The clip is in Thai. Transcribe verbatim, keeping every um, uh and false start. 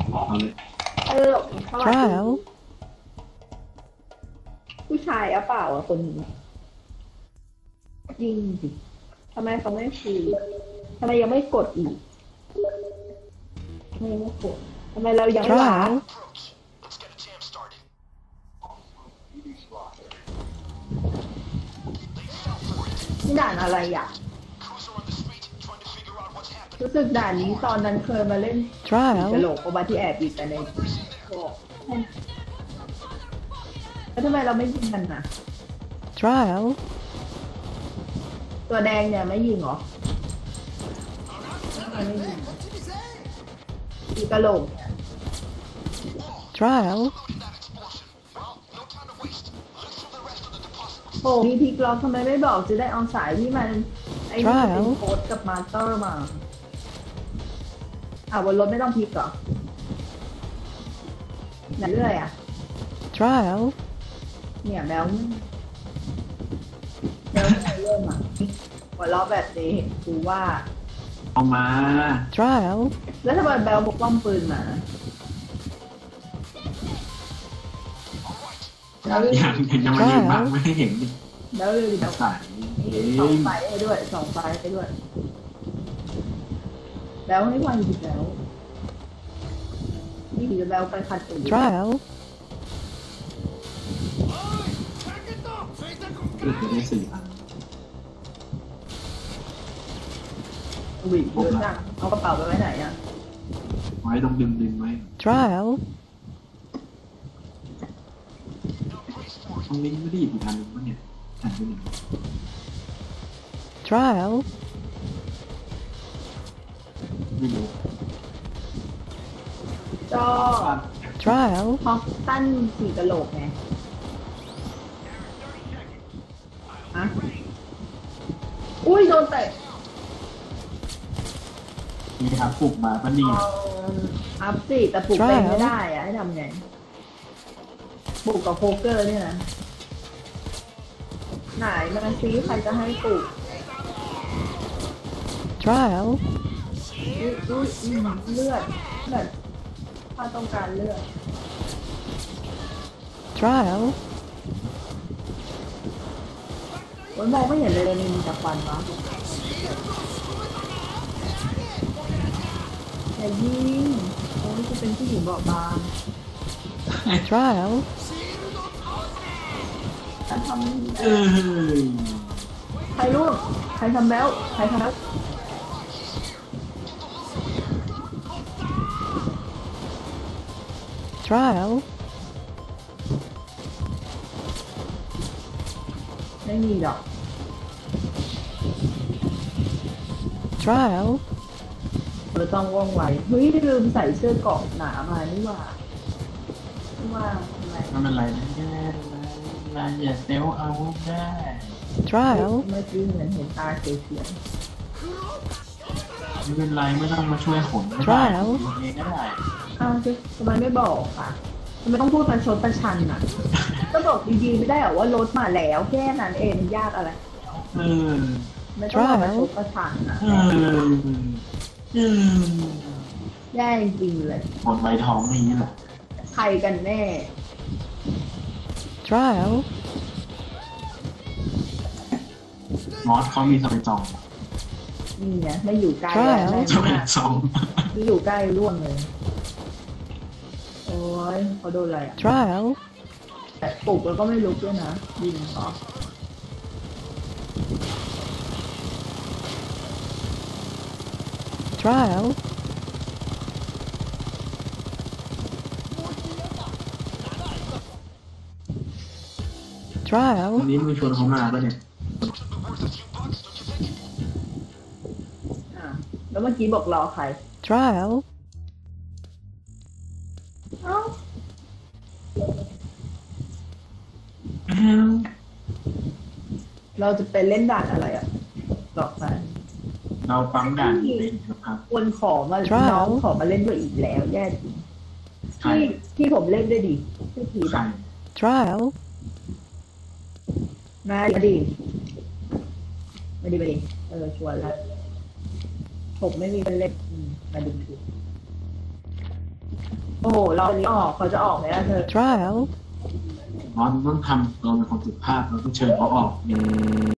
เอาเลยเออเขาอาจจะ Trial. ผู้ชายอะเปล่าอะคนนี้ยิงสิทำไมเขาไม่คุยทำไมยังไม่กดอีกทำไมยังไม่กดทำไมเรายังไม่หวาน Trial. นี่ด่านอะไรอ่ะรู้สึกด่านนี้ตอนนั้นเคยมาเล่นกระ Trial. โหลกโอบาที่แอบอยู่แต่ในบอกแล้วทำไมเราไม่ยิงมันน่ะ Trial. ตัวแดงเนี่ยไม่ยิงเหรอทำไมไม่ยิงอีกระโหลกเนี่ย Trial. โอ้มีพลิกล็อกทำไมไม่บอกจะได้เอาสายที่มันไอ้นี่เป็นโค้ดกับมาสเตอร์มาอ่ะบนรถไม่ต้องพลิกเหรอไหนเรื่อยอ่ะ Trial. เนี่ยแบลแบลไม่เริ่มอ่ะหัวเราะแบบนี้กูว่าเอามา Trial. แล้วทำไมแบลพกป้อมปืนมาแล้วอย่างเห็นจะมายืนบังไม่ให้เห็นดิแล้วเลยเดี๋ยวใส่เอสองงไฟให้ด้วยสองไฟให้ด้วยแบลให้วันหยุดแล้วนี่ถือแบลไปคัดตื่น Trial. คือจะได้สี่พันวิ่งเยอะจังเอากระเป๋าไปไว้ไหนอ่ะไว้ตรงดึงดึงไว้ Trial. ตรงนี้ไม่ได้หยิบอีกอันหนึ่งมั้งเนี่ยหันไปหนึ่ง Trial. ไม่รู้ก็ Trial. ฮอกตันสี่กะโหลกไงฮะอุ้ยโดนเตะนี่ครับปลุกมาปะเนี่ยเอาอัพสิแต่ปลุกเป็นไม่ได้อะให้ทำไงปลุกกับโคเกอร์เนี่ยนะไหนมันซีใครจะให้ปลุก Trial. อุ้ยอุ้ยอืมเลือดเลือดถ้าต้องการเลือด Trial. โอ้ยมองไม่เห็นเลยเลยมีแต่ควันวะอย่ายิงโอ้ยจะเป็นผู้หญิงเบาบาง Trial. ฉันทำเออใครรู้ใครทำแล้วใครทำแล้ว Trial. ไม่มีหรอก Trial. เราต้องว่องไวเฮ้ยลืมใส่เสื้อเกราะหนามานี่หว่านี่ว่าทำไมไม่เป็นไรนะแค่ลายอย่าเซลเอาได้ Trial. เมื่อกี้เหมือนเห็นตาเสียงไม่เป็นไรไม่ต้องมาช่วยขนก็ได้ Trial. เองก็ได้ๆอ้าวสิทำไมไม่บอกอ่ะทำไมต้องพูดประชดประชันอ่ะก็บอกดีๆไม่ได้เหรอว่ารถมาแล้วแค่นั้นเองมันยากอะไรเออไม่ต้องมาประชดประชันอ่ะเออเออแย่จริงๆเลยหมดใบท้องนี้แหละใครกันแน่ Trial. มอสเขามีสไปจองนี่ไงไม่อยู่ใกล้ใช่แล้วสไปจองไม่อยู่ใกล้ร่วงเลย โอ้ยเขาโดนอะไรอ่ะ Trial. แต่ปลุกแล้วก็ไม่ลุกด้วยนะยิงเหรอ Trial. Trial. วันนี้มึงชวนเขามาปะเนี่ยอ่ะแล้วเมื่อกี้บอกรอใคร Trial. เอ้าอ้าวเราจะไปเล่นด่านอะไรอ่ะบอกมาเราปั๊มด่านเล่นนะครับคนขอมา Trial น้องขอมาเล่นด้วยอีกแล้วแย่จริงใครที่ที่ผมเล่นด้วยดิที่ผีใครด่ะ Trial. มาดิมาดิมาดิเออชวนแล้วผมไม่มีเล่นอืมมาดูดิโอ้โหเราอันนี้ออกเขาจะออกไหมล่ะเธอ trial, บอสต้องทำเราเป็นคนสุภาพเราต้องเชิญเขาออก